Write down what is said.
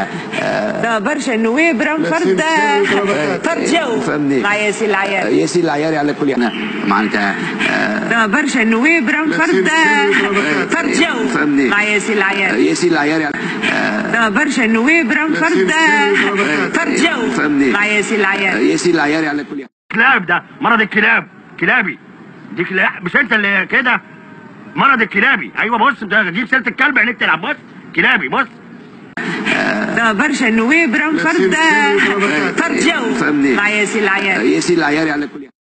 ده برشا النواب راهم فرد جو مع ياسين العياري. ياسين العياري على كل حال معناتها ده برشا النواب راهم فرد جو مع ياسين العياري. ياسين العياري ده برشا النواب راهم فرد جو مع ياسين العياري. ياسين العياري على كل حال. كلاب، ده مرض الكلاب، كلابي دي كلاب، مش انت اللي كده مرض الكلابي. ايوه بص، انت جيب سيره الكلب عينيك تلعب. بص كلابي، بص ده برشا النواب راهم فرد جو مع ياسين العياري. ياسين العياري على كل